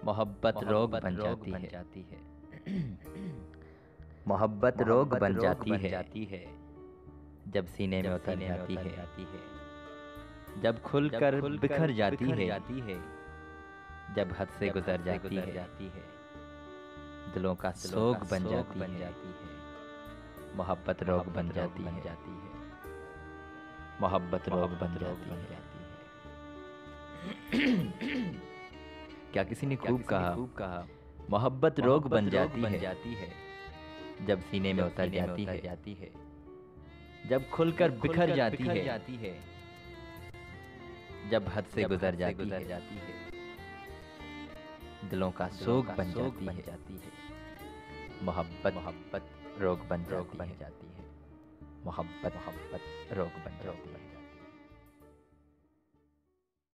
मोहब्बत रोग बन जाती है। मोहब्बत रोग बन जाती है जब सीने में उतर जाती है। जब खुलकर बिखर जाती है, जब हद से गुजर जाती है। दिलों का सोग बन जाती है, मोहब्बत रोग बन जाती है। मोहब्बत रोग बन जाती है। क्या किसी ने खूब कहा, मोहब्बत रोग बन जाती है जब सीने में उतर जाती है। जब खुलकर बिखर जाती है, जब हद से गुजर जाती है। दिलों का सोग बन जाती है। मोहब्बत रोग बन जाती है। मोहब्बत रोग बन जाती है।